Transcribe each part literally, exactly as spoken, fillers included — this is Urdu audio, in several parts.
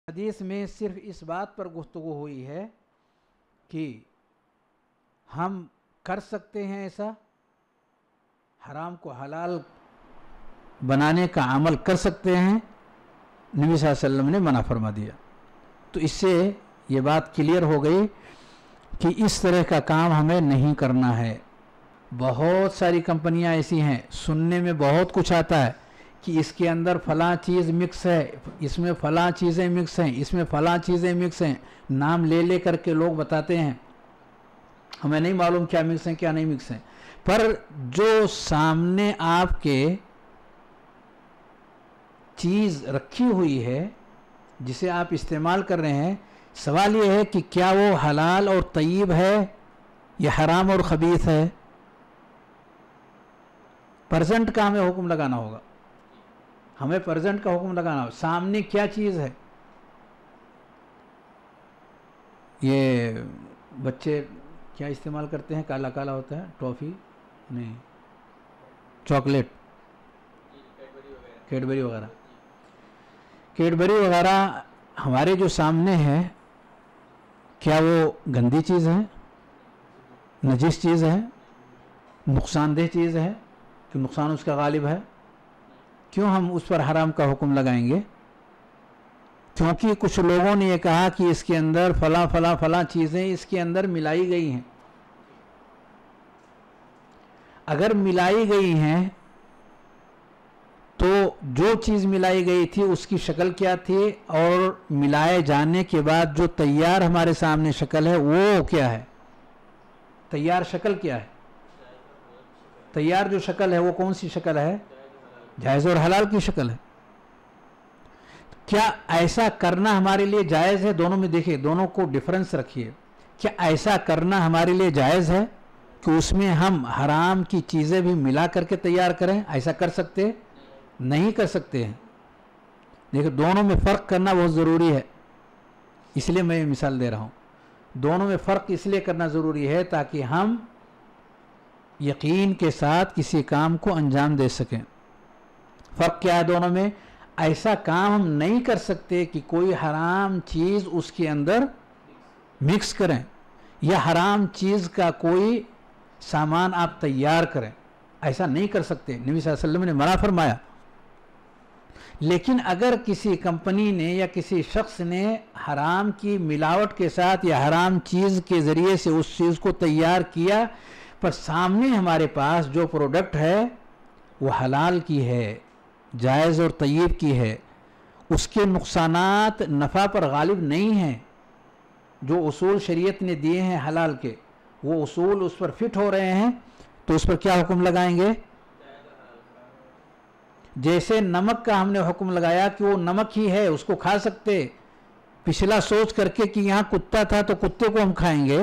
حدیث میں صرف اس بات پر گفتگو ہوئی ہے کہ ہم کر سکتے ہیں ایسا، حرام کو حلال بنانے کا عمل کر سکتے ہیں، نبی صلی اللہ علیہ وسلم نے منع فرما دیا. تو اس سے یہ بات کلیئر ہو گئی کہ اس طرح کا کام ہمیں نہیں کرنا ہے. بہت ساری کمپنیاں ایسی ہیں، سننے میں بہت کچھ آتا ہے کہ اس کے اندر فلاں چیز مکس ہے، اس میں فلاں چیزیں مکس ہیں، اس میں فلاں چیزیں مکس ہیں، نام لے لے کر کے لوگ بتاتے ہیں. ہمیں نہیں معلوم کیا مکس ہیں کیا نہیں مکس ہیں، پر جو سامنے آپ کے چیز رکھی ہوئی ہے جسے آپ استعمال کر رہے ہیں، سوال یہ ہے کہ کیا وہ حلال اور طیب ہے یا حرام اور خبیث ہے. پرزنٹ کا ہمیں حکم لگانا ہوگا، ہمیں پرزنٹ کا حکم لگانا ہوگا. سامنے کیا چیز ہے. یہ بچے کیا استعمال کرتے ہیں، کالا کالا ہوتا ہے، ٹافی نہیں، چاکلیٹ، کیڈبری وغیرہ. کیڈبری وغیرہ ہمارے جو سامنے ہے، کیا وہ گندی چیز ہے، نجس چیز ہے، نقصان دہ چیز ہے کہ نقصان اس کا غالب ہے؟ کیوں ہم اس پر حرام کا حکم لگائیں گے؟ کیونکہ کچھ لوگوں نے یہ کہا کہ اس کے اندر فلاں فلاں فلاں چیزیں اس کے اندر ملائی گئی ہیں. اگر ملائی گئی ہیں تو جو چیز ملائی گئی تھی اس کی شکل کیا تھی، اور ملائے جانے کے بعد جو تیار ہمارے سامنے شکل ہے وہ کیا ہے؟ تیار شکل کیا ہے؟ تیار جو شکل ہے وہ کون سی شکل ہے؟ جائز اور حلال کی شکل ہے. کیا ایسا کرنا ہمارے لیے جائز ہے؟ دونوں میں دیکھیں، دونوں کو ڈفرنس رکھیے. کیا ایسا کرنا ہمارے لیے جائز ہے کہ اس میں ہم حرام کی چیزیں بھی ملا کر کے تیار کریں؟ ایسا کر سکتے؟ نہیں کر سکتے ہیں. دیکھیں، دونوں میں فرق کرنا بہت ضروری ہے، اس لیے میں یہ مثال دے رہا ہوں. دونوں میں فرق اس لیے کرنا ضروری ہے تاکہ ہم یقین کے ساتھ کسی کام کو انجام دے سکیں. فرق کیا ہے دونوں میں؟ ایسا کام ہم نہیں کر سکتے کہ کوئی حرام چیز اس کے اندر مکس کریں، یا حرام چیز کا کوئی سامان آپ تیار کریں. ایسا نہیں کر سکتے، نبی صلی اللہ علیہ وسلم نے منع فرمایا. لیکن اگر کسی کمپنی نے یا کسی شخص نے حرام کی ملاوٹ کے ساتھ یا حرام چیز کے ذریعے سے اس چیز کو تیار کیا، پر سامنے ہمارے پاس جو پروڈکٹ ہے وہ حلال کی ہے، جائز اور طیب کی ہے، اس کے نقصانات نفع پر غالب نہیں ہیں. جو اصول شریعت نے دیے ہیں حلال کے، وہ اصول اس پر فٹ ہو رہے ہیں، تو اس پر کیا حکم لگائیں گے؟ جیسے نمک کا ہم نے حکم لگایا کہ وہ نمک ہی ہے، اس کو کھا سکتے. پچھلا سوچ کر کے کہ یہاں کتا تھا تو کتے کو ہم کھائیں گے،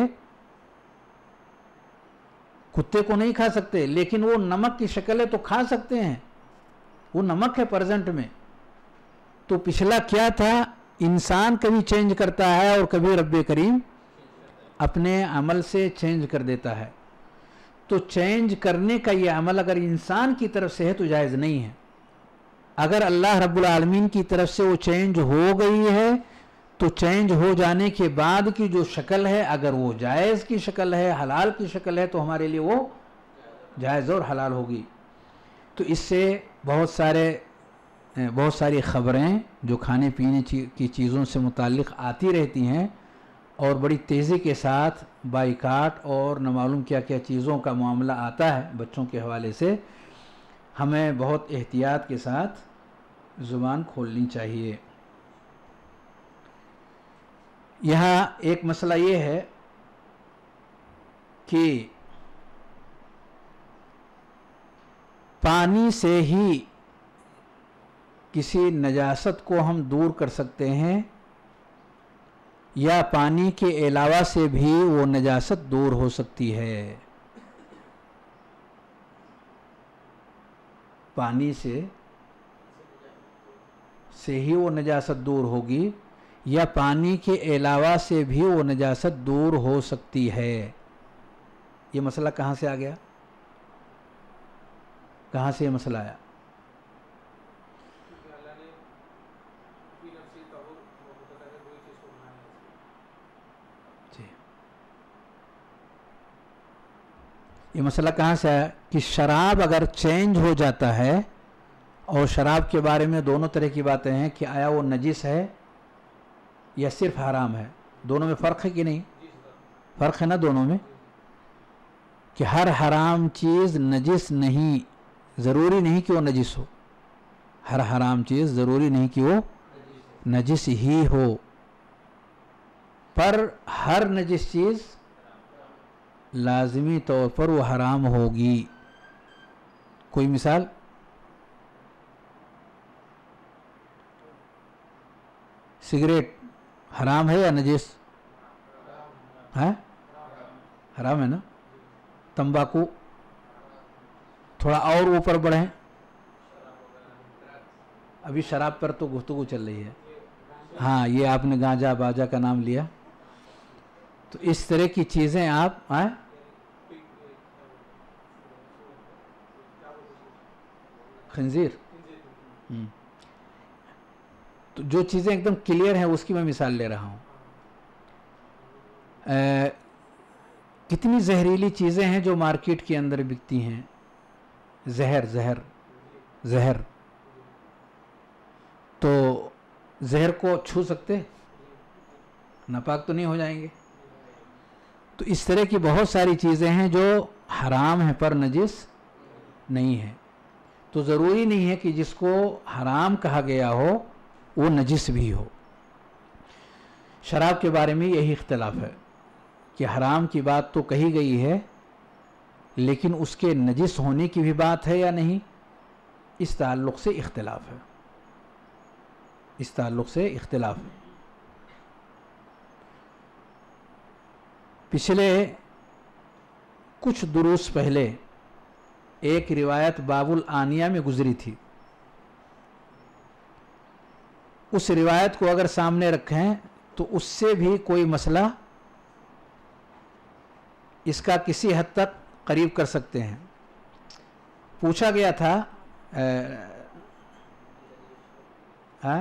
کتے کو نہیں کھا سکتے. لیکن وہ نمک کی شکل ہے تو کھا سکتے ہیں، وہ نمک ہے پریزنٹ میں. تو پچھلا کیا تھا؟ انسان کبھی چینج کرتا ہے اور کبھی رب کریم اپنے عمل سے چینج کر دیتا ہے. تو چینج کرنے کا یہ عمل اگر انسان کی طرف سے ہے تو جائز نہیں ہے. اگر اللہ رب العالمین کی طرف سے وہ چینج ہو گئی ہے تو چینج ہو جانے کے بعد کی جو شکل ہے، اگر وہ جائز کی شکل ہے، حلال کی شکل ہے، تو ہمارے لیے وہ جائز اور حلال ہوگی. تو اس سے بہت سارے بہت ساری خبریں جو کھانے پینے کی چیزوں سے متعلق آتی رہتی ہیں، اور بڑی تیزی کے ساتھ بائیکاٹ اور نہ معلوم کیا کیا چیزوں کا معاملہ آتا ہے بچوں کے حوالے سے. ہمیں بہت احتیاط کے ساتھ زبان کھولنی چاہیے. یہاں ایک مسئلہ یہ ہے کہ پانی سے ہی کسی نجاست کو ہم دور کر سکتے ہیں، یا پانی کے علاوہ سے بھی وہ نجاست دور ہو سکتی ہے؟ پانی سے سے ہی وہ نجاست دور ہوگی، یا پانی کے علاوہ سے بھی وہ نجاست دور ہو سکتی ہے؟ یہ مسئلہ کہاں سے آ گیا؟ کہاں سے یہ مسئلہ آیا؟ ये मसला कहाँ से आया कि शराब अगर चेंज हो जाता है, और शराब के बारे में दोनों तरह की बातें हैं कि आया वो नजिस है या सिर्फ हराम है, दोनों में फ़र्क है कि नहीं? फ़र्क है ना दोनों में, कि हर हराम चीज़ नजिस नहीं, ज़रूरी नहीं कि वो नजिस हो। हर हराम चीज़ ज़रूरी नहीं कि वो नजिस ही हो, पर हर नजिस चीज़ लाज़मी तौर पर वो हराम होगी। कोई मिसाल? सिगरेट हराम है या नजिस है? हराम है ना। तंबाकू, थोड़ा और ऊपर बढ़ें, अभी शराब पर तो गुफ्तगू चल रही है। हाँ, ये आपने गांजा बाजा का नाम लिया, तो इस तरह की चीज़ें आप आए खंजीर, तो जो चीज़ें एकदम क्लियर हैं उसकी मैं मिसाल ले रहा हूँ। कितनी जहरीली चीज़ें हैं जो मार्केट के अंदर बिकती हैं। जहर जहर जहर तो जहर को छू सकते, नापाक तो नहीं हो जाएंगे। तो इस तरह की बहुत सारी चीज़ें हैं जो हराम हैं पर नजिस नहीं है। तो ज़रूरी नहीं है कि जिसको हराम कहा गया हो वो नजिस भी हो। शराब के बारे में यही इख्तिलाफ है कि हराम की बात तो कही गई है, लेकिन उसके नजिस होने की भी बात है या नहीं, इस ताल्लुक़ से इख्तिलाफ है। इस ताल्लुक़ से इख्तिलाफ है। पिछले कुछ दुरूस पहले एक रिवायत बाबुल आनिया में गुजरी थी। उस रिवायत को अगर सामने रखें तो उससे भी कोई मसला इसका किसी हद तक करीब कर सकते हैं। पूछा गया था आ,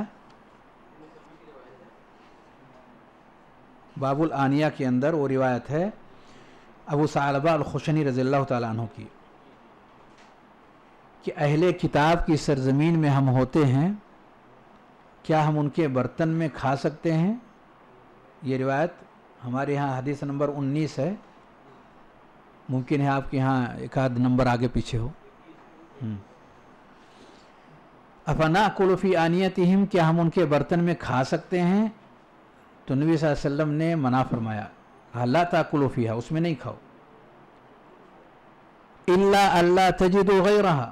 बाबुल आनिया के अंदर वो रिवायत है अबू सालबा अल-खुशनी रज़ियल्लाहु ताला अन्हु की, कि अहले किताब की सरजमीन में हम होते हैं, क्या हम उनके बर्तन में खा सकते हैं? ये रिवायत हमारे यहाँ हदीस नंबर उन्नीस है, मुमकिन है आपके यहाँ एक आध नंबर आगे पीछे हो। अफना कुलफ़ी आनियतिहिम, क्या हम उनके बर्तन में खा सकते हैं? तो नबी सल्लल्लाहु अलैहि वसल्लम ने मना फरमाया, ला ताकुलू फ़ीहा, उसमें नहीं खाओ। इल्ला अल्ला तजिदू गैरहा,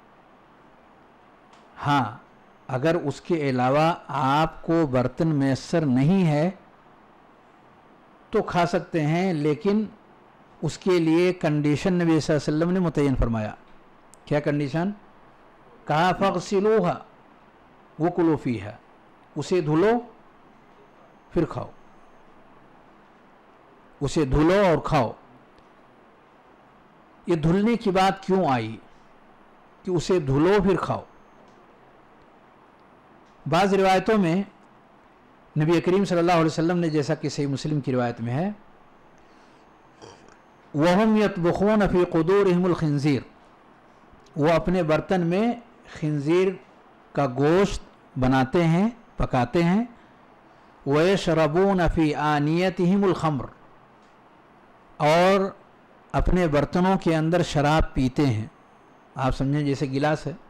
हाँ अगर उसके अलावा आपको बर्तन मैसर नहीं है तो खा सकते हैं, लेकिन उसके लिए कंडीशन नबी सल्लल्लाहु अलैहि वसल्लम ने मुतय्यन फरमाया। क्या कंडीशन? कहा फ़ग़सिलूहा वकुलू फ़ीहा, उसे धुलो फिर खाओ, उसे धुलो और खाओ। ये धुलने की बात क्यों आई कि उसे धुलो फिर खाओ? बाज़ रिवायतों में नबी करीम सल्लल्लाहु अलैहि वसल्लम ने, जैसा कि सही मुस्लिम की रिवायत में है, वहुम यतबख़ून फ़ी क़ुदूरिहिमुल खिंज़ीर, वो अपने बर्तन में खिंज़ीर का गोश्त बनाते हैं, पकाते हैं। वयशरबून फ़ी आनियतिहिमुल ख़म्र, और अपने बर्तनों के अंदर शराब पीते हैं। आप समझें जैसे गिलास है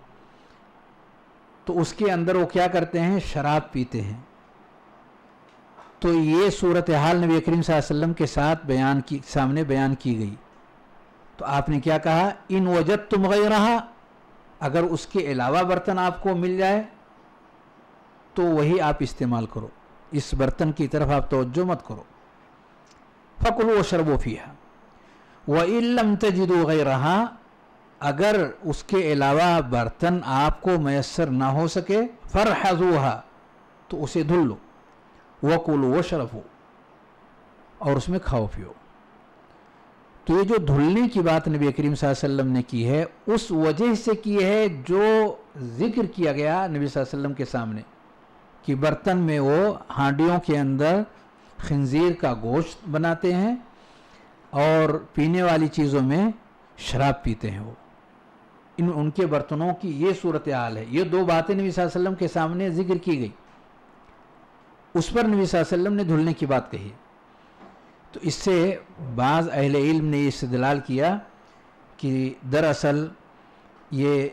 तो उसके अंदर वो क्या करते हैं? शराब पीते हैं। तो ये सूरत हाल नबी करीम सल्लल्लाहु अलैहि वसल्लम के साथ बयान की सामने बयान की गई। तो आपने क्या कहा? इन वजदतुम गैरहा, अगर उसके अलावा बर्तन आपको मिल जाए तो वही आप इस्तेमाल करो, इस बर्तन की तरफ आप तवज्जो मत करो। फ़कुलू वशरबू फ़ीहा व इल्लम तजिदू गैरहा, अगर उसके अलावा बर्तन आपको मैसर ना हो सके, फ़रहज़ूहा, तो उसे धुल लो, वकुलू वशरबू, और उसमें खाओ पियो। तो ये जो धुलने की बात नबी करीम सल्लल्लाहु अलैहि वसल्लम ने की है, उस वजह से की है जो जिक्र किया गया नबी सल्लल्लाहु अलैहि वसल्लम के सामने, कि बर्तन में वो हांडियों के अंदर खिंजीर का गोश्त बनाते हैं। اور پینے والی چیزوں میں شراب پیتے ہیں، وہ ان ان کے برتنوں کی یہ صورتحال ہے۔ یہ دو باتیں نبی صلی اللہ علیہ وسلم کے سامنے ذکر کی گئی، اس پر نبی صلی اللہ علیہ وسلم نے دھلنے کی بات کہی۔ تو اس سے بعض اہل علم نے یہ استدلال کیا کہ دراصل یہ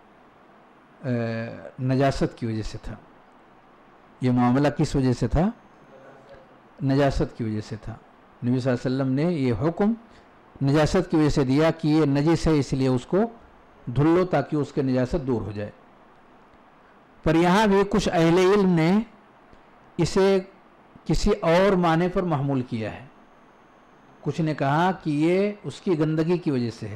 نجاست کی وجہ سے تھا، یہ معاملہ کس وجہ سے تھا؟ نجاست کی وجہ سے تھا۔ نبی صلی اللہ علیہ وسلم نے یہ حکم نجاست کی وجہ سے دیا کہ یہ نجس ہے، اس لیے اس کو دھل لو تاکہ اس کے نجاست دور ہو جائے۔ پر یہاں بھی کچھ اہل علم نے اسے کسی اور معنی پر محمول کیا ہے۔ کچھ نے کہا کہ یہ اس کی گندگی کی وجہ سے ہے،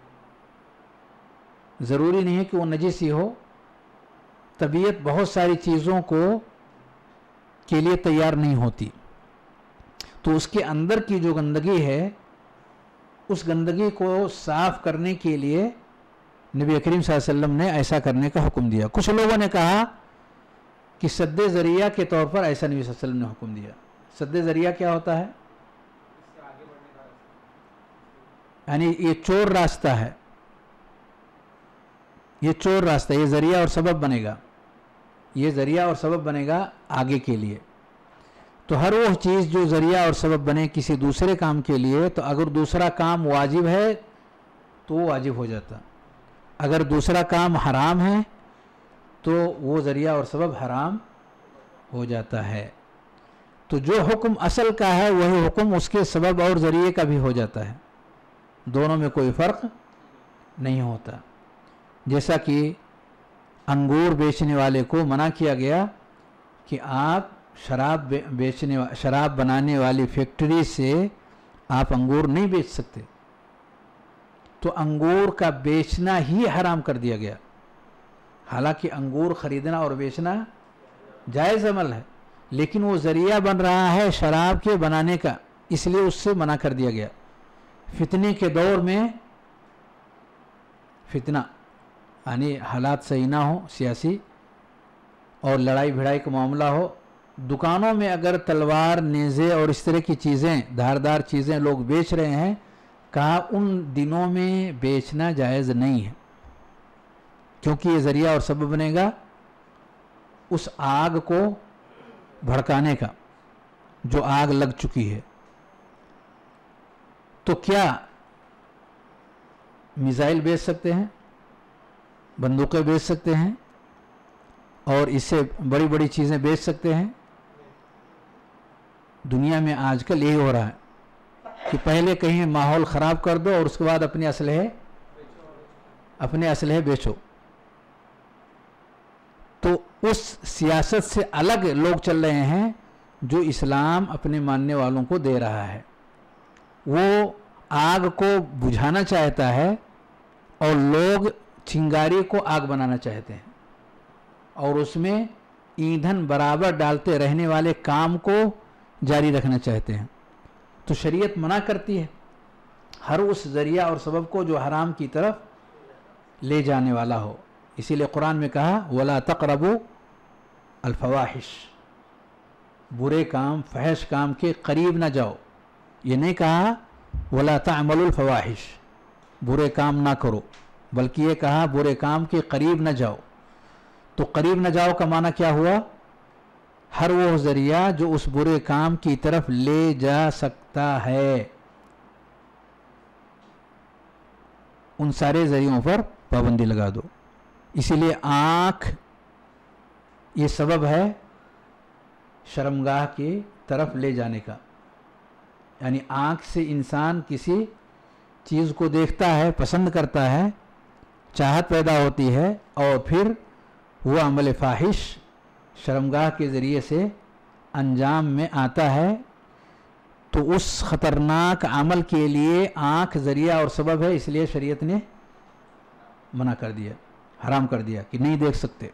ضروری نہیں ہے کہ وہ نجس ہی ہو، طبیعت بہت ساری چیزوں کو کے لیے تیار نہیں ہوتی، تو اس کے اندر کی جو گندگی ہے اس گندگی کو صاف کرنے کے لیے نبی کریم صلی اللہ علیہ وسلم نے ایسا کرنے کا حکم دیا۔ کچھ لوگوں نے کہا کہ سد ذریعہ کے طور پر ایسا نبی صلی اللہ علیہ وسلم نے حکم دیا۔ سد ذریعہ کیا ہوتا ہے؟ یعنی یہ چور راستہ ہے، یہ چور راستہ، یہ ذریعہ اور سبب بنے گا، یہ ذریعہ اور سبب بنے گا آگے کے لیے۔ تو ہر وہ چیز جو ذریعہ اور سبب بنے کسی دوسرے کام کے لیے، تو اگر دوسرا کام واجب ہے تو وہ واجب ہو جاتا، اگر دوسرا کام حرام ہے تو وہ ذریعہ اور سبب حرام ہو جاتا ہے۔ تو جو حکم اصل کا ہے وہی حکم اس کے سبب اور ذریعے کا بھی ہو جاتا ہے، دونوں میں کوئی فرق نہیں ہوتا۔ جیسا کہ انگور بیچنے والے کو منع کیا گیا کہ آپ شراب بیچنے شراب بنانے والی فیکٹری سے آپ انگور نہیں بیچ سکتے، تو انگور کا بیچنا ہی حرام کر دیا گیا، حالانکہ انگور خریدنا اور بیچنا جائز عمل ہے، لیکن وہ ذریعہ بن رہا ہے شراب کے بنانے کا، اس لیے اس سے منع کر دیا گیا۔ فتنے کے دور میں فتنہ یعنی حالات صحیح نہ ہو سیاسی اور لڑائی بھڑائی کا معاملہ ہو، دکانوں میں اگر تلوار نیزے اور اس طرح کی چیزیں دھاردار چیزیں لوگ بیچ رہے ہیں، کہا ان دنوں میں بیچنا جائز نہیں ہے، کیونکہ یہ ذریعہ اور سبب بنے گا اس آگ کو بھڑکانے کا جو آگ لگ چکی ہے۔ تو کیا میزائل بیچ سکتے ہیں، بندوقیں بیچ سکتے ہیں اور اس سے بڑی بڑی چیزیں بیچ سکتے ہیں؟ دنیا میں آج کل یہی ہو رہا ہے کہ پہلے کہیں ماحول خراب کر دو اور اس کے بعد اپنے اسلحے اپنے اسلحے بیچو۔ تو اس سیاست سے الگ لوگ چل رہے ہیں جو اسلام اپنے ماننے والوں کو دے رہا ہے۔ وہ آگ کو بجھانا چاہتا ہے اور لوگ چنگاری کو آگ بنانا چاہتے ہیں، اور اس میں ایندھن برابر ڈالتے رہنے والے کام کو جاری رکھنا چاہتے ہیں۔ تو شریعت منع کرتی ہے ہر اس ذریعہ اور سبب کو جو حرام کی طرف لے جانے والا ہو۔ اسی لیے قرآن میں کہا وَلَا تَقْرَبُوا الْفَوَاحِشِ، برے کام فحش کام کے قریب نہ جاؤ۔ یہ نہیں کہا وَلَا تَعْمَلُوا الْفَوَاحِشِ، برے کام نہ کرو، بلکہ یہ کہا برے کام کے قریب نہ جاؤ۔ تو قریب نہ جاؤ کا معنی کیا ہوا؟ ہر وہ ذریعہ جو اس برے کام کی طرف لے جا سکتا ہے، ان سارے ذریعوں پر پابندی لگا دو۔ اسی لیے آنکھ یہ سبب ہے شرمگاہ کی طرف لے جانے کا، یعنی آنکھ سے انسان کسی چیز کو دیکھتا ہے، پسند کرتا ہے، چاہت پیدا ہوتی ہے، اور پھر وہ عمل فاحش شرمگاہ کے ذریعے سے انجام میں آتا ہے۔ تو اس خطرناک عمل کے لیے آنکھ ذریعہ اور سبب ہے، اس لیے شریعت نے منع کر دیا، حرام کر دیا کہ نہیں دیکھ سکتے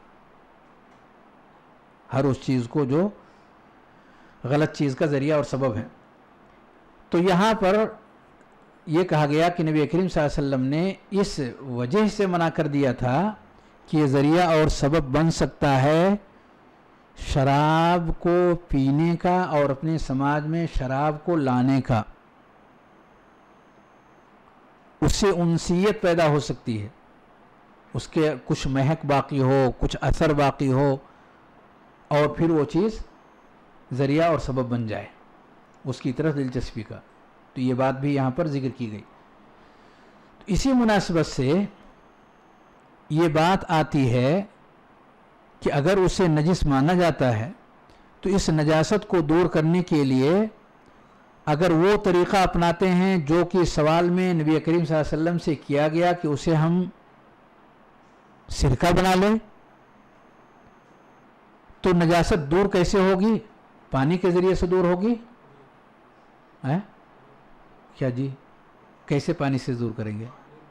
ہر اس چیز کو جو غلط چیز کا ذریعہ اور سبب ہے۔ تو یہاں پر یہ کہا گیا کہ نبی کریم صلی اللہ علیہ وسلم نے اس وجہ سے منع کر دیا تھا کہ یہ ذریعہ اور سبب بن سکتا ہے شراب کو پینے کا اور اپنے سماج میں شراب کو لانے کا۔ اس سے انسیت پیدا ہو سکتی ہے، اس کے کچھ مہک باقی ہو، کچھ اثر باقی ہو، اور پھر وہ چیز ذریعہ اور سبب بن جائے اس کی طرف دلچسپی کا. تو یہ بات بھی یہاں پر ذکر کی گئی. اسی مناسبت سے یہ بات آتی ہے کہ اگر اسے نجس مانا جاتا ہے تو اس نجاست کو دور کرنے کے لیے اگر وہ طریقہ اپناتے ہیں جو کہ سوال میں نبی کریم صلی اللہ علیہ وسلم سے کیا گیا کہ اسے ہم سرکہ بنا لیں، تو نجاست دور کیسے ہوگی؟ پانی کے ذریعے سے دور ہوگی. کیا جی؟ کیسے پانی سے دور کریں گے؟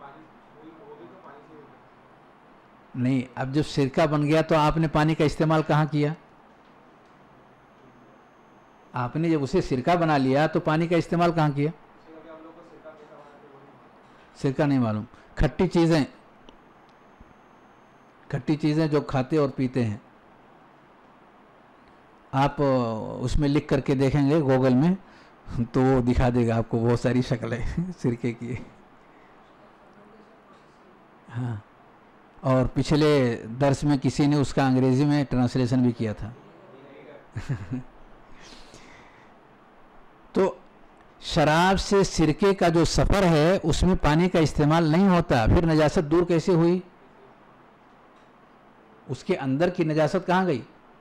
نہیں، اب جب سرکہ بن گیا تو آپ نے پانی کا استعمال کہاں کیا؟ آپ نے جب اسے سرکہ بنا لیا تو پانی کا استعمال کہاں کیا؟ سرکہ نہیں معلوم. کھٹی چیزیں کھٹی چیزیں جو کھاتے اور پیتے ہیں، آپ اس میں لکھ کر کے دیکھیں گے گوگل میں تو وہ دکھا دے گا آپ کو بہت ساری شکلیں سرکے کی. ہاں، اور پچھلے درس میں کسی نے اس کا انگریزی میں ٹرانسلیشن بھی کیا تھا. تو شراب سے سرکے کا جو سفر ہے اس میں پانی کا استعمال نہیں ہوتا، پھر نجاست دور کیسے ہوئی؟ اس کے اندر کی نجاست کہاں گئی؟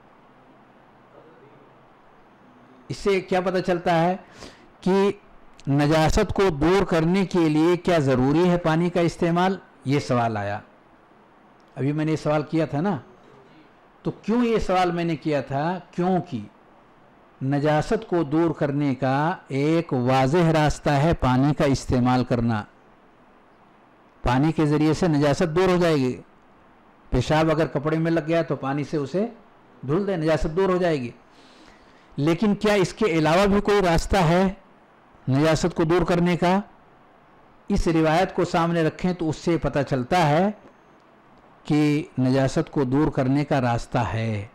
اس سے کیا پتہ چلتا ہے کہ نجاست کو دور کرنے کے لیے کیا ضروری ہے پانی کا استعمال؟ یہ سوال آیا. ابھی میں نے یہ سوال کیا تھا نا، تو کیوں یہ سوال میں نے کیا تھا؟ کیونکہ نجاست کو دور کرنے کا ایک واضح راستہ ہے پانی کا استعمال کرنا. پانی کے ذریعے سے نجاست دور ہو جائے گی. پیشاب اگر کپڑے میں لگ گیا تو پانی سے اسے دھل دے، نجاست دور ہو جائے گی. لیکن کیا اس کے علاوہ بھی کوئی راستہ ہے نجاست کو دور کرنے کا؟ اس روایت کو سامنے رکھیں تو اس سے پتہ چلتا ہے کہ نجاست کو دور کرنے کا راستہ ہے.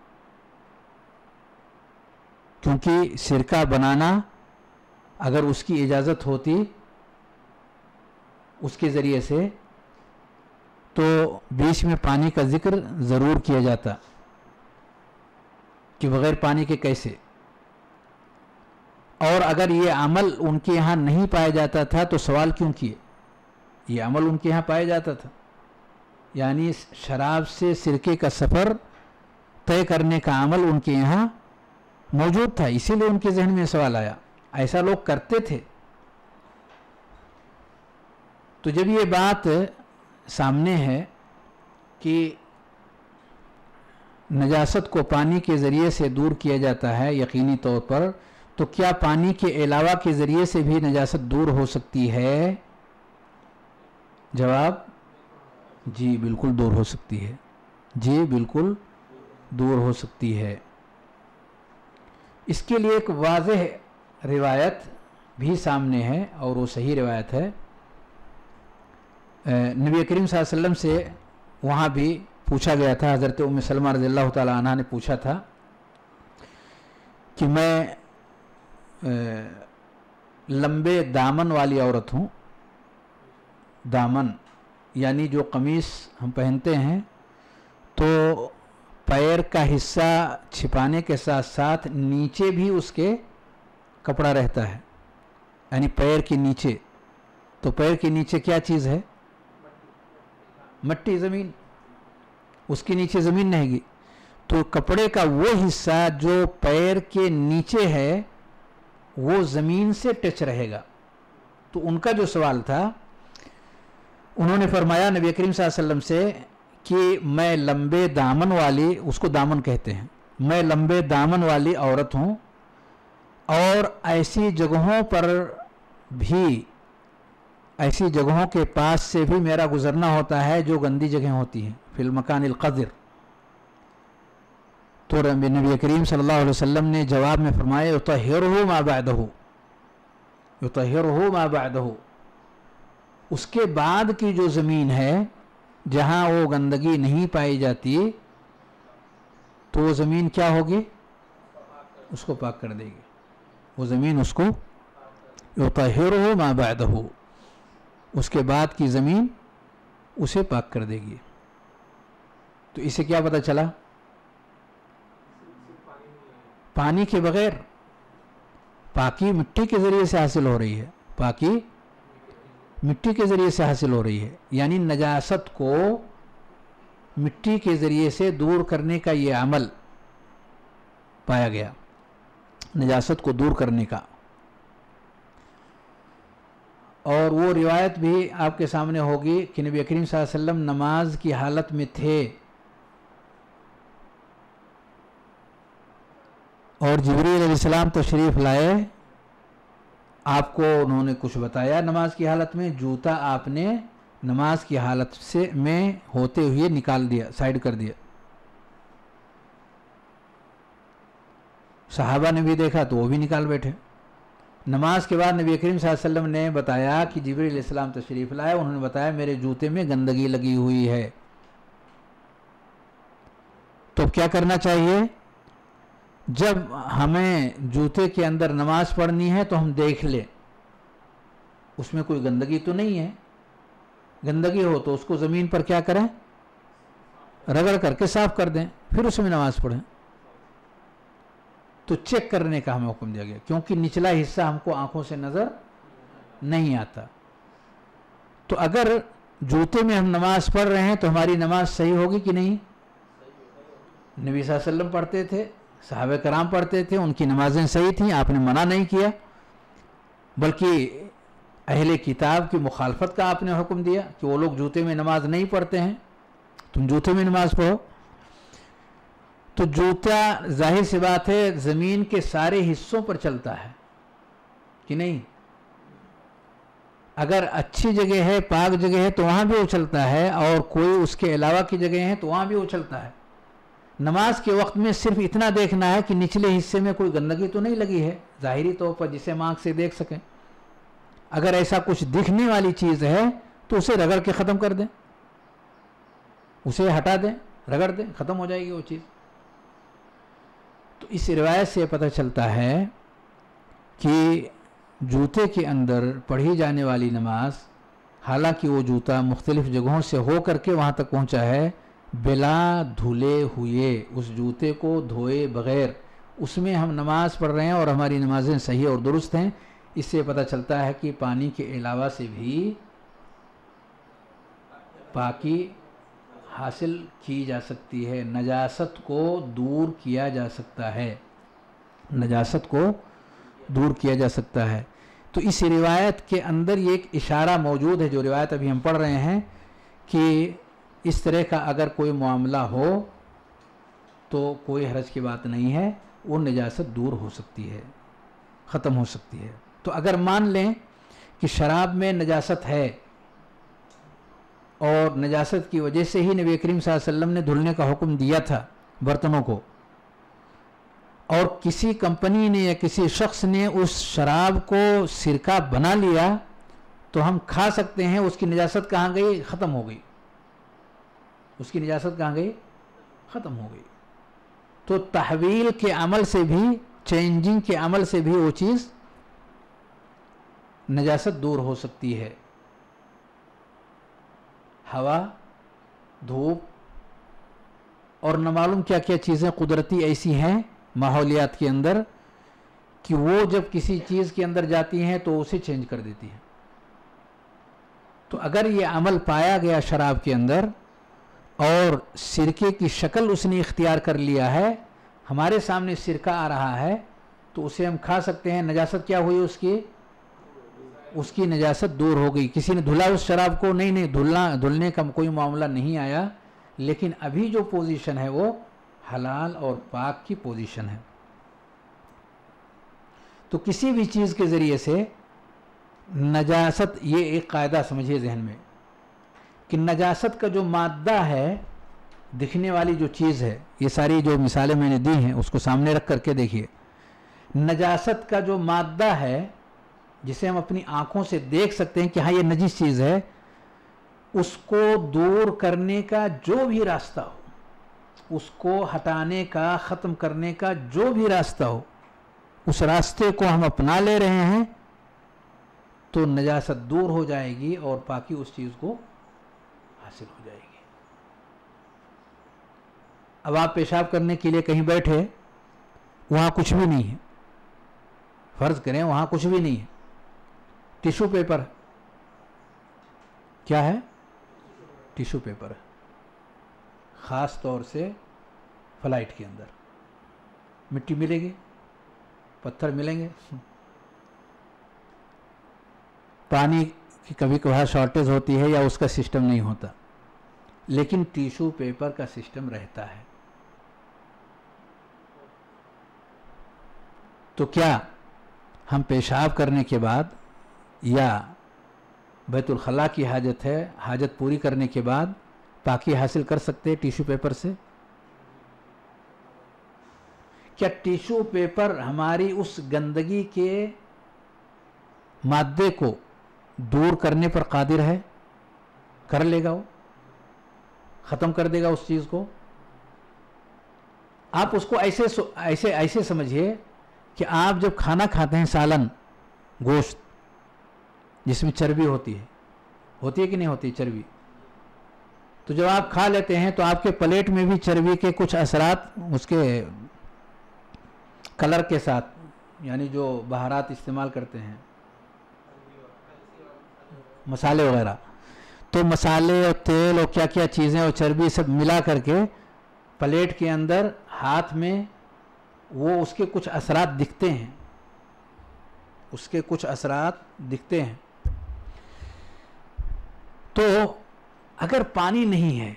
کیونکہ سرکہ بنانا اگر اس کی اجازت ہوتی اس کے ذریعے سے تو بیچ میں پانی کا ذکر ضرور کیا جاتا کہ بغیر پانی کے کیسے. اور اگر یہ عمل ان کے یہاں نہیں پایا جاتا تھا تو سوال کیوں کیے؟ یہ عمل ان کے یہاں پایا جاتا تھا، یعنی شراب سے سرکے کا سفر طے کرنے کا عمل ان کے یہاں موجود تھا، اسی لیے ان کے ذہن میں سوال آیا. ایسا لوگ کرتے تھے. تو جب یہ بات سامنے ہے کہ نجاست کو پانی کے ذریعے سے دور کیا جاتا ہے یقینی طور پر، تو کیا پانی کے علاوہ کے ذریعے سے بھی نجاست دور ہو سکتی ہے؟ جواب جی بالکل دور ہو سکتی ہے. جی بالکل دور ہو سکتی ہے. اس کے لیے ایک واضح روایت بھی سامنے ہے اور وہ صحیح روایت ہے. نبی کریم صلی اللہ علیہ وسلم سے وہاں بھی پوچھا گیا تھا، حضرت ام سلمہ رضی اللہ تعالی عنہ نے پوچھا تھا کہ میں لمبے دامن والی عورت ہوں. دامن یعنی جو قمیص ہم پہنتے ہیں تو پیر کا حصہ چھپانے کے ساتھ ساتھ نیچے بھی اس کے کپڑا رہتا ہے، یعنی پیر کے نیچے. تو پیر کے نیچے کیا چیز ہے؟ مٹی، زمین. اس کے نیچے زمین نہیں گی. تو کپڑے کا وہ حصہ جو پیر کے نیچے ہے وہ زمین سے ٹچ رہے گا. تو ان کا جو سوال تھا، انہوں نے فرمایا نبی کریم صلی اللہ علیہ وسلم سے کہ میں لمبے دامن والی، اس کو دامن کہتے ہیں، میں لمبے دامن والی عورت ہوں اور ایسی جگہوں پر بھی، ایسی جگہوں کے پاس سے بھی میرا گزرنا ہوتا ہے جو گندی جگہیں ہوتی ہیں، فی المکان القذر. تو نبی کریم صلی اللہ علیہ وسلم نے جواب میں فرمایا یطہرہ ما بعدہ، یطہرہ ما بعدہ، اس کے بعد کی جو زمین ہے جہاں وہ گندگی نہیں پائی جاتی تو وہ زمین کیا ہوگی؟ اس کو پاک کر دے گی. وہ زمین اس کو یطہرہ ما بعدہ، اس کے بعد کی زمین اسے پاک کر دے گی. تو اسے کیا پتہ چلا؟ پانی کے بغیر پاکی مٹی کے ذریعے سے حاصل ہو رہی ہے. پاکی مٹی کے ذریعے سے حاصل ہو رہی ہے، یعنی نجاست کو مٹی کے ذریعے سے دور کرنے کا یہ عمل پایا گیا، نجاست کو دور کرنے کا. اور وہ روایت بھی آپ کے سامنے ہوگی کہ نبی کریم صلی اللہ علیہ وسلم نماز کی حالت میں تھے اور جبریل علیہ السلام تشریف لائے. آپ کو انہوں نے کچھ بتایا نماز کی حالت میں، جوتا آپ نے نماز کی حالت سے میں ہوتے ہوئے نکال دیا، سائیڈ کر دیا. صحابہ نے بھی دیکھا تو وہ بھی نکال بیٹھے. نماز کے بعد نبی کریم صلی اللہ علیہ وسلم نے بتایا کہ جبریل علیہ السلام تشریف لائے، انہوں نے بتایا میرے جوتے میں گندگی لگی ہوئی ہے. تو اب کیا کرنا چاہیے؟ جب ہمیں جوتے کے اندر نماز پڑھنی ہے تو ہم دیکھ لیں اس میں کوئی گندگی تو نہیں ہے. گندگی ہو تو اس کو زمین پر کیا کریں؟ رگڑ کر کے صاف کر دیں، پھر اس میں نماز پڑھیں. تو چیک کرنے کا ہمیں حکم دیا گیا، کیونکہ نچلا حصہ ہم کو آنکھوں سے نظر نہیں آتا. تو اگر جوتے میں ہم نماز پڑھ رہے ہیں تو ہماری نماز صحیح ہوگی کہ نہیں؟ نبی صلی اللہ علیہ وسلم پڑھتے تھے، صحابہ کرام پڑھتے تھے، ان کی نمازیں صحیح تھیں، آپ نے منع نہیں کیا، بلکہ اہل کتاب کی مخالفت کا آپ نے حکم دیا کہ وہ لوگ جوتے میں نماز نہیں پڑھتے ہیں، تم جوتے میں نماز پڑھو. تو جوتا ظاہر سی بات ہے زمین کے سارے حصوں پر چلتا ہے کہ نہیں؟ اگر اچھی جگہ ہے، پاک جگہ ہے تو وہاں بھی اچھلتا ہے، اور کوئی اس کے علاوہ کی جگہ ہے تو وہاں بھی اچھلتا ہے. نماز کے وقت میں صرف اتنا دیکھنا ہے کہ نچلے حصے میں کوئی گندگی تو نہیں لگی ہے ظاہری طور پر جسے ہم آنکھ سے دیکھ سکیں. اگر ایسا کچھ دکھنے والی چیز ہے تو اسے رگڑ کے ختم کر دیں، اسے ہٹا دیں، رگڑ دیں، ختم ہو جائے گی وہ چیز. تو اس روایت سے پتہ چلتا ہے کہ جوتے کے اندر پڑھی جانے والی نماز، حالانکہ وہ جوتا مختلف جگہوں سے ہو کر کے وہاں تک پہنچا ہے، بلا دھلے ہوئے، اس جوتے کو دھوئے بغیر اس میں ہم نماز پڑھ رہے ہیں اور ہماری نمازیں صحیح اور درست ہیں. اس سے پتہ چلتا ہے کہ پانی کے علاوہ سے بھی پاکی حاصل کی جا سکتی ہے، نجاست کو دور کیا جا سکتا ہے، نجاست کو دور کیا جا سکتا ہے. تو اس روایت کے اندر یہ ایک اشارہ موجود ہے، جو روایت ابھی ہم پڑھ رہے ہیں، کہ اس طرح کا اگر کوئی معاملہ ہو تو کوئی حرج کی بات نہیں ہے، وہ نجاست دور ہو سکتی ہے، ختم ہو سکتی ہے. تو اگر مان لیں کہ شراب میں نجاست ہے اور نجاست کی وجہ سے ہی نبی کریم صلی اللہ علیہ وسلم نے دھلنے کا حکم دیا تھا برتنوں کو، اور کسی کمپنی نے یا کسی شخص نے اس شراب کو سرکہ بنا لیا تو ہم کھا سکتے ہیں، اس کی نجاست کہاں گئی؟ ختم ہو گئی. اس کی نجاست کہاں گئی؟ ختم ہو گئی. تو تحویل کے عمل سے بھی، چینجنگ کے عمل سے بھی وہ چیز نجاست دور ہو سکتی ہے. ہوا، دھوپ اور نہ معلوم کیا کیا چیزیں قدرتی ایسی ہیں ماحولیات کے اندر کہ وہ جب کسی چیز کے اندر جاتی ہیں تو اسے چینج کر دیتی ہیں. تو اگر یہ عمل پایا گیا شراب کے اندر اور سرکے کی شکل اس نے اختیار کر لیا ہے، ہمارے سامنے سرکہ آ رہا ہے تو اسے ہم کھا سکتے ہیں. نجاست کیا ہوئی اس کی؟ اس کی نجاست دور ہو گئی. کسی نے دھلا اس شراب کو؟ نہیں نہیں دھلنا دھلنے کا کوئی معاملہ نہیں آیا، لیکن ابھی جو پوزیشن ہے وہ حلال اور پاک کی پوزیشن ہے. تو کسی بھی چیز کے ذریعے سے نجاست، یہ ایک قاعدہ سمجھیے ذہن میں کہ نجاست کا جو مادہ ہے، دکھنے والی جو چیز ہے، یہ ساری جو مثالیں میں نے دی ہیں اس کو سامنے رکھ کر کے دیکھیے. نجاست کا جو مادہ ہے جسے ہم اپنی آنکھوں سے دیکھ سکتے ہیں کہ ہاں یہ نجس چیز ہے، اس کو دور کرنے کا جو بھی راستہ ہو، اس کو ہٹانے کا، ختم کرنے کا جو بھی راستہ ہو، اس راستے کو ہم اپنا لے رہے ہیں تو نجاست دور ہو جائے گی اور پاکی اس چیز کو حاصل ہو جائے گی۔ اب آپ پیشاب کرنے کے لیے کہیں بیٹھے، وہاں کچھ بھی نہیں ہے، فرض کریں وہاں کچھ بھی نہیں ہے، ٹیشو پیپر کیا ہے؟ ٹیشو پیپر ہے، خاص طور سے فلائٹ کے اندر مٹی ملے گی، پتھر ملیں گے، پانی کی کبھی کبھار شارٹیج ہوتی ہے یا اس کا سسٹم نہیں ہوتا، لیکن ٹیشو پیپر کا سسٹم رہتا ہے۔ تو کیا ہم پیشاب کرنے کے بعد یا بیت الخلاء کی حاجت ہے، حاجت پوری کرنے کے بعد پاکی حاصل کر سکتے ٹیشو پیپر سے؟ کیا ٹیشو پیپر ہماری اس گندگی کے مادے کو دور کرنے پر قادر ہے؟ کر لے گا، وہ ختم کر دے گا اس چیز کو؟ آپ اس کو ایسے ایسے ایسے سمجھیے کہ آپ جب کھانا کھاتے ہیں، سالن، گوشت جس میں چربی ہوتی ہے، ہوتی ہے کہ نہیں ہوتی چربی، تو جب آپ کھا لیتے ہیں تو آپ کے پلیٹ میں بھی چربی کے کچھ اثرات اس کے کلر کے ساتھ، یعنی جو بہارات استعمال کرتے ہیں، مسالے وغیرہ، تو مسالے اور تیل اور کیا کیا چیزیں اور چربی سب ملا کر کے پلیٹ کے اندر ہاتھ میں وہ اس کے کچھ اثرات دکھتے ہیں، اس کے کچھ اثرات دکھتے ہیں۔ تو اگر پانی نہیں ہے،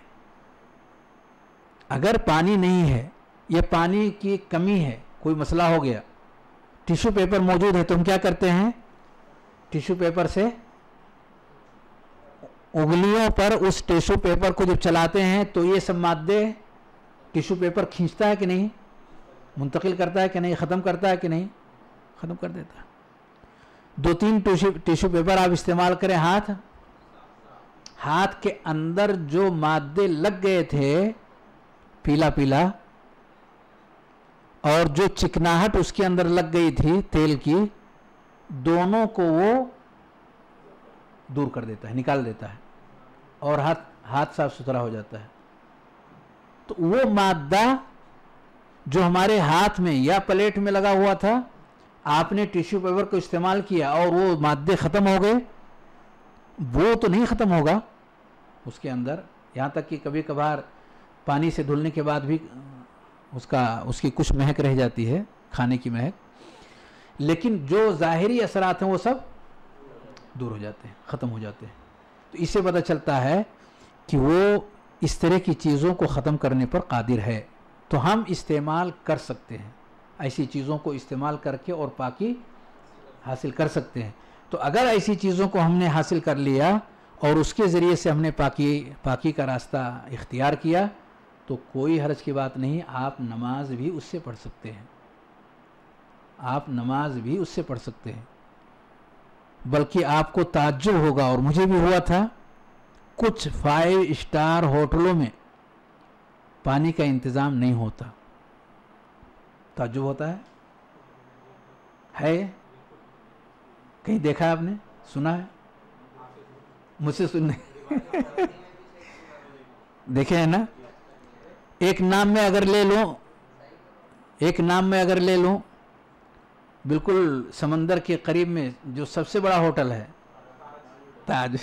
اگر پانی نہیں ہے، یہ پانی کی کمی ہے، کوئی مسئلہ ہو گیا، ٹیشو پیپر موجود ہے، تو ہم کیا کرتے ہیں؟ ٹیشو پیپر سے انگلیوں پر اس ٹیشو پیپر کو جب چلاتے ہیں تو یہ سب مادے ٹیشو پیپر کھینچتا ہے کہ نہیں، منتقل کرتا ہے کہ نہیں، ختم کرتا ہے کہ نہیں، ختم کر دیتا ہے۔ دو تین ٹیشو پیپر آپ استعمال کریں، ہاتھ ہاتھ کے اندر جو مادے لگ گئے تھے پیلا پیلا، اور جو چکناہٹ اس کے اندر لگ گئی تھی تیل کی، دونوں کو وہ دور کر دیتا ہے، نکال دیتا ہے، اور ہاتھ ہاتھ صاف ستھرا ہو جاتا ہے۔ تو وہ مادہ جو ہمارے ہاتھ میں یا پلیٹ میں لگا ہوا تھا، آپ نے ٹیشو پیپر کو استعمال کیا اور وہ مادے ختم ہو گئے، وہ تو نہیں ختم ہوگا اس کے اندر، یہاں تک کہ کبھی کبھار پانی سے دھلنے کے بعد بھی اس کا اس کی کچھ مہک رہ جاتی ہے، کھانے کی مہک، لیکن جو ظاہری اثرات ہیں وہ سب دور ہو جاتے ہیں، ختم ہو جاتے ہیں۔ تو اس سے پتہ چلتا ہے کہ وہ اس طرح کی چیزوں کو ختم کرنے پر قادر ہے۔ تو ہم استعمال کر سکتے ہیں، ایسی چیزوں کو استعمال کر کے اور پاکی حاصل کر سکتے ہیں۔ تو اگر ایسی چیزوں کو ہم نے حاصل کر لیا اور اس کے ذریعے سے ہم نے پاکی پاکی کا راستہ اختیار کیا، تو کوئی حرج کی بات نہیں، آپ نماز بھی اس سے پڑھ سکتے ہیں، آپ نماز بھی اس سے پڑھ سکتے ہیں۔ بلکہ آپ کو تعجب ہوگا، اور مجھے بھی ہوا تھا، کچھ فائیو اسٹار ہوٹلوں میں پانی کا انتظام نہیں ہوتا۔ تعجب ہوتا ہے ہے کہیں دیکھا ہے آپ نے، سنا ہے؟ مجھ سے سننے دیکھے ہیں نا، ایک نام میں اگر لے لوں ایک نام میں اگر لے لوں بالکل سمندر کے قریب میں جو سب سے بڑا ہوٹل ہے تاج،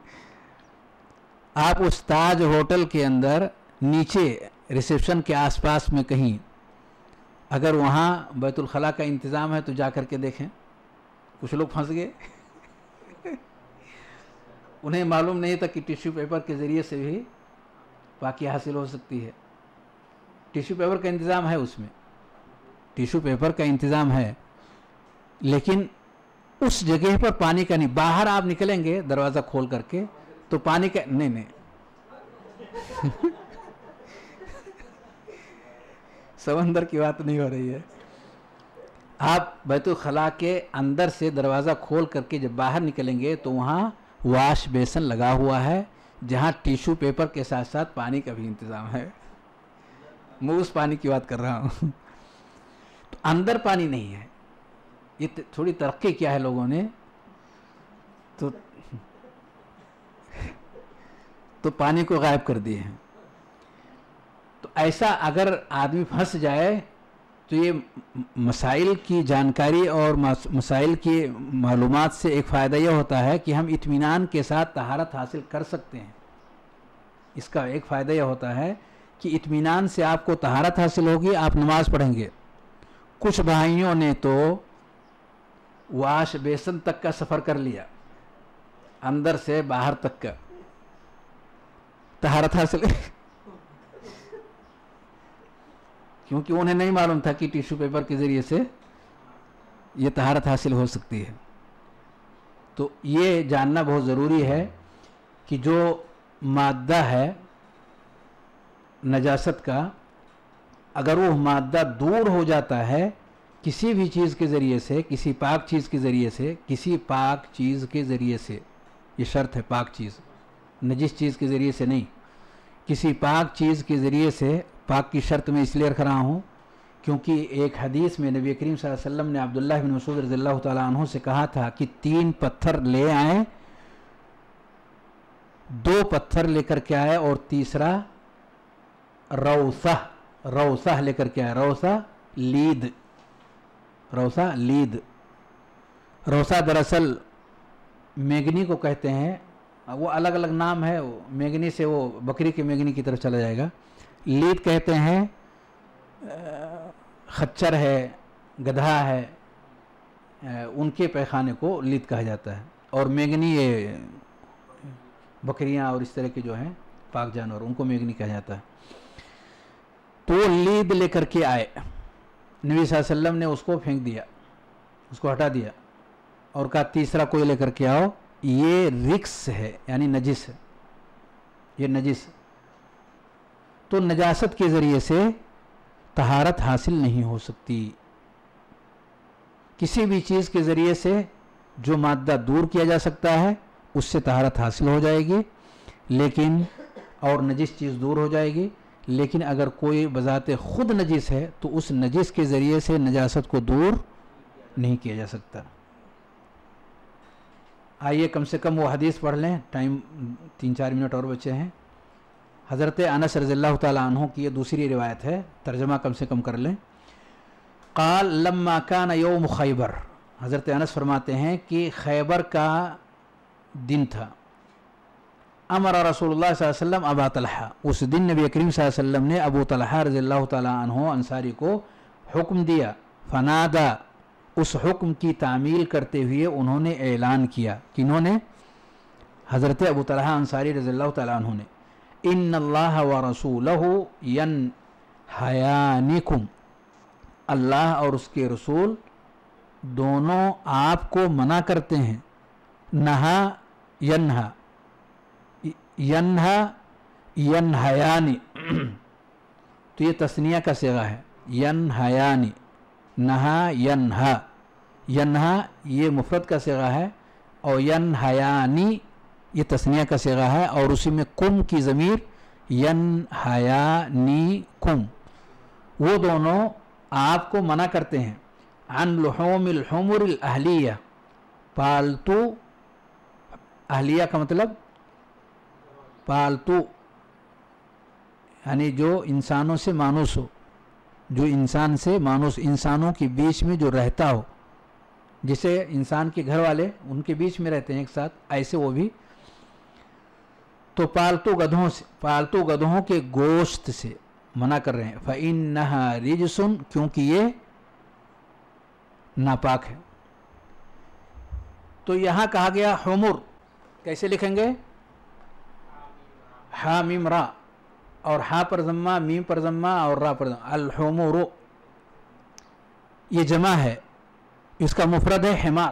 آپ اس تاج ہوٹل کے اندر نیچے ریسیپشن کے آس پاس میں کہیں اگر وہاں بیت الخلاء کا انتظام ہے تو جا کر کے دیکھیں، کچھ لوگ پھنس گئے، انہیں معلوم نہیں تھا کہ ٹیشو پیپر کے ذریعے سے بھی پاکی حاصل ہو سکتی ہے۔ ٹیشو پیپر کا انتظام ہے، اس میں ٹیشو پیپر کا انتظام ہے، لیکن اس جگہ پر پانی کا نہیں۔ باہر آپ نکلیں گے دروازہ کھول کر کے تو پانی کا نہیں نہیں سمندر کی بات نہیں ہو رہی ہے۔ آپ بیت الخلاء کے اندر سے دروازہ کھول کر کے جب باہر نکلیں گے تو وہاں واش بیسن لگا ہوا ہے، جہاں ٹیشو پیپر کے ساتھ ساتھ پانی کا بھی انتظام ہے۔ میں اس پانی کی بات کر رہا ہوں۔ تو اندر پانی نہیں ہے، یہ تھوڑی ترقی کیا ہے لوگوں نے، تو تو پانی کو غائب کر دیے ہیں. تو ایسا اگر آدمی پھنس جائے تو یہ مسائل کی جانکاری اور مسائل کی معلومات سے ایک فائدہ یہ ہوتا ہے کہ ہم اطمینان کے ساتھ طہارت حاصل کر سکتے ہیں. اس کا ایک فائدہ یہ ہوتا ہے کہ اطمینان سے آپ کو طہارت حاصل ہوگی, آپ نماز پڑھیں گے. کچھ بھائیوں نے تو واش بیسن تک کا سفر کر لیا, اندر سے باہر تک کا طہارت حاصل کیونکہ انہیں نہیں معلوم تھا کہ ٹیشو پیپر کے ذریعے سے یہ طہارت حاصل ہو سکتی ہے. تو یہ جاننا بہت ضروری ہے کہ جو مادہ ہے نجاست کا, اگر وہ مادہ دور ہو جاتا ہے کسی بھی چیز کے ذریعے سے, کسی پاک چیز کے ذریعے سے, کسی پاک چیز کے ذریعے سے, یہ شرط ہے پاک چیز, نجس چیز کے ذریعے سے نہیں, کسی پاک چیز کے ذریعے سے. پاک کی شرط میں اس لیے رکھ رہا ہوں کیونکہ ایک حدیث میں نبی کریم صلی اللہ علیہ وسلم نے عبداللہ بن مسعود رضی اللہ تعالیٰ عنہ سے کہا تھا کہ تین پتھر لے آئیں, دو پتھر لے کر کے آئے اور تیسرا روثہ روثہ لے کر کے آئے. روثہ لید, روثہ لید. روثہ دراصل میگنی کو کہتے ہیں, وہ الگ الگ نام ہے, میگنی سے وہ بکری کے میگنی کی طرف چلا جائے گا. لید کہتے ہیں خچر ہے, گدھا ہے, ان کے پیخانے کو لید کہا جاتا ہے. اور میگنی یہ بکریاں اور اس طرح کے جو ہیں پاک جانور, ان کو میگنی کہا جاتا ہے. تو وہ لید لے کر کے آئے, نبی صلی اللہ علیہ وسلم نے اس کو پھینک دیا, اس کو ہٹا دیا اور کہا تیسرا کوئی لے کر کے آؤ, یہ رکس ہے یعنی نجس ہے, یہ نجس. تو نجاست کے ذریعے سے طہارت حاصل نہیں ہو سکتی. کسی بھی چیز کے ذریعے سے جو مادہ دور کیا جا سکتا ہے اس سے طہارت حاصل ہو جائے گی, لیکن اور نجس چیز دور ہو جائے گی. لیکن اگر کوئی بذات خود نجس ہے تو اس نجس کے ذریعے سے نجاست کو دور نہیں کیا جا سکتا. آئیے کم سے کم وہ حدیث پڑھ لیں, ٹائم تین چار منٹ اور بچے ہیں. حضرت انس رضی اللہ تعالیٰ عنہ کی یہ دوسری روایت ہے, ترجمہ کم سے کم کر لیں. قال لما کان یوم خیبر, حضرت انس فرماتے ہیں کہ خیبر کا دن تھا. امر رسول اللہ صلی اللہ علیہ وسلم ابا طلحہ, اس دن نبی کریم صلی اللہ علیہ وسلم نے ابو طلحہ رضی اللہ تعالیٰ عنہ انصاری کو حکم دیا. فنادا, اس حکم کی تعمیل کرتے ہوئے انہوں نے اعلان کیا. کنہوں نے؟ حضرت ابو طلحہ انصاری رضی اللہ تعالیٰ عنہ نے. ان اللہ ورسولہ ینہیانکم, اللہ اور اس کے رسول دونوں آپ کو منع کرتے ہیں. نہا ینہا, ینہا ینہیانی, تو یہ تثنیہ کا صیغہ ہے. ینہیانی, نہا ینہا, ینہا یہ مفرد کا صیغہ ہے اور ینہیانی یہ تثنیہ کا صیغہ ہے, اور اسی میں کم کی ضمیر ینہیانیکم, وہ دونوں آپ کو منع کرتے ہیں. عن لحوم الحمر الاہلیہ, پالتو, اہلیہ کا مطلب پالتو یعنی جو انسانوں سے مانوس ہو, جو انسان سے مانوس, انسانوں کے بیچ میں جو رہتا ہو, جسے انسان کے گھر والے ان کے بیچ میں رہتے ہیں ایک ساتھ, ایسے وہ بھی. تو پالتو گدھوں سے, پالتو گدھوں کے گوشت سے منع کر رہے ہیں. فَإِنَّهَا رِجْسٌ, کیونکہ یہ ناپاک ہے. تو یہاں کہا گیا حمر, کیسے لکھیں گے؟ ہا میم را, اور ہا پر ضمہ, میم پر ضمہ اور را پر ضمہ. الحمر یہ جمع ہے, اس کا مفرد ہے حمار.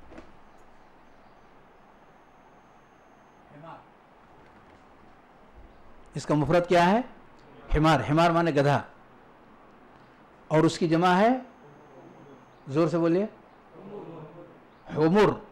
اس کا مفرد کیا ہے؟ حمار. حمار مانے گدھا, اور اس کی جمع ہے, زور سے بولیے, حمر.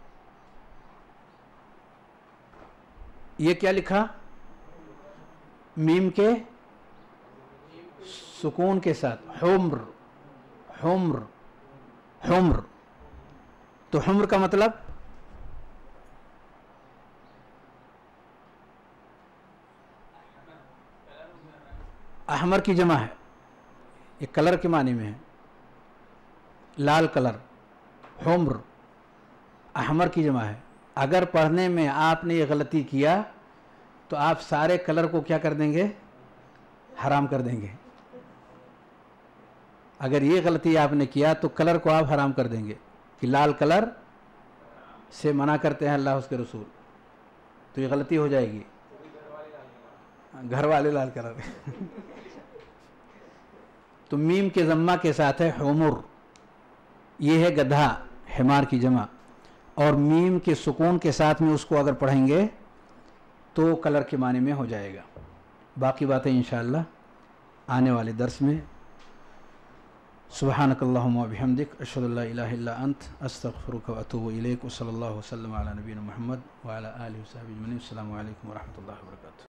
یہ کیا لکھا؟ मीम के सुकून के साथ, हुम्र, हुम्र, हुम्र। तो हुम्र का मतलब अहमर की जमा है, ये कलर के माने में है, लाल कलर, हुम्र अहमर की जमा है। अगर पढ़ने में आपने ये गलती किया तो आप सारे कलर को क्या कर देंगे, हराम कर देंगे। अगर ये गलती आपने किया तो कलर को आप हराम कर देंगे कि लाल कलर से मना करते हैं अल्लाह उसके रसूल, तो ये गलती हो जाएगी। घर वाले लाल कलर तो मीम के जम्मा के साथ है हुमुर, ये है गधा, हिमार की जमा, और मीम के सुकून के साथ में उसको अगर पढ़ेंगे तो कलर के माने में हो जाएगा। बाकी बातें इंशाअल्लाह आने वाले दर्स में। सुब्हानकल्लाहुम्मा व बिहम्दिक, अशहदु अल्ला इलाहा इल्ला अंत, अस्तगफिरुका व अतूबु इलैक। व सल्लल्लाहु वसल्लम अला नबीना मुहम्मद व अला आलिहि व सहबिहि अजमईन। अस्सलामु अलैकुम व रहमतुल्लाहि व बरकातुहू।